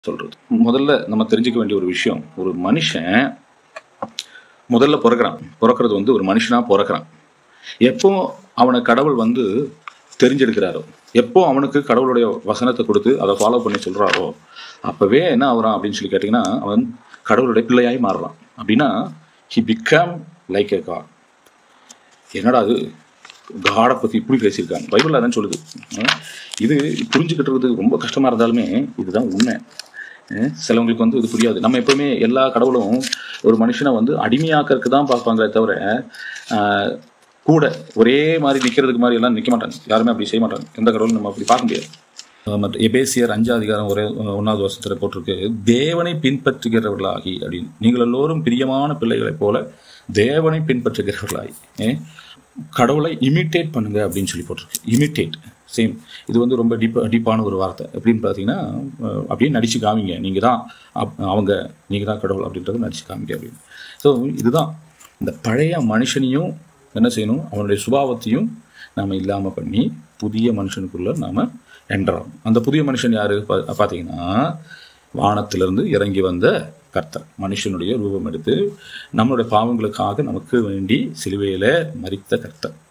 சொல்றது. முதல்ல நம்ம தெரிஞ்சுக்க வேண்டிய ஒரு விஷயம், ஒரு மனுஷன் முதல்ல பிறக்கிறது வந்து ஒரு மனுஷனா பிறக்கிறான். எப்போ அவனை கடவுள் வந்து தெரிஞ்செடுக்கிறாரோ, எப்போ அவனுக்கு கடவுளுடைய வசனத்தை கொடுத்து அதை ஃபாலோ பண்ணி சொல்றாரோ, அப்பவே என்ன ஆகுறான் அப்படின்னு சொல்லி கேட்டீங்கன்னா, அவன் கடவுளுடைய பிள்ளையாய் மாறுறான். அப்படின்னா he becomes like a god. என்னடா அது, காடை பற்றி இப்படி பேசியிருக்காங்க, பைபிள் அதான் சொல்லுது. இது புரிஞ்சுக்கிட்டு ரொம்ப கஷ்டமா இருந்தாலுமே இதுதான் உண்மை. சிலவங்களுக்கு வந்து இது புரியாது. நம்ம எப்பவுமே எல்லா கடவுளும் ஒரு மனுஷனை வந்து அடிமையாக்கிறதுக்கு தான் பார்ப்பாங்களே தவிர கூட ஒரே மாதிரி நிற்கிறதுக்கு மாதிரி எல்லாம் நிற்க மாட்டாங்க. யாருமே அப்படி செய்ய மாட்டாங்க. எந்த கடவுளும் நம்ம அப்படி பார்க்க முடியாது. எபேசியர் 5 ஒரே 1வது வருஷத்துல போட்டிருக்கு, தேவனை பின்பற்றுகிறவர்களாகி அப்படின்னு. நீங்கள் எல்லோரும் பிரியமான பிள்ளைகளைப் போல தேவனை பின்பற்றுகிறவர்களாகி கடவுளை இமிட்டேட் பண்ணுங்க அப்படின்னு சொல்லி போட்டிருக்கு. Imitate same. இது வந்து ரொம்ப டீப்பான ஒரு வார்த்தை. எப்படின்னு பார்த்தீங்கன்னா, அப்படியே நடிச்சு காமிங்க, நீங்கள் தான் அவங்க, நீங்கள் தான் கடவுள் அப்படின்றத நடிச்சு காமிங்க அப்படின்னு. ஸோ இதுதான் இந்த பழைய மனுஷனையும் என்ன செய்யணும், அவனுடைய சுபாவத்தையும் நாம் இல்லாமல் பண்ணி புதிய மனுஷனுக்குள்ளே நாம் என்ட்ராகும். அந்த புதிய மனுஷன் யார் பார்த்தீங்கன்னா, வானத்திலிருந்து இறங்கி வந்த கர்த்தர், மனுஷனுடைய ரூபம் எடுத்து நம்மளுடைய பாவங்களுக்காக நமக்கு வேண்டி சிலுவையில் மரித்த கர்த்தர்.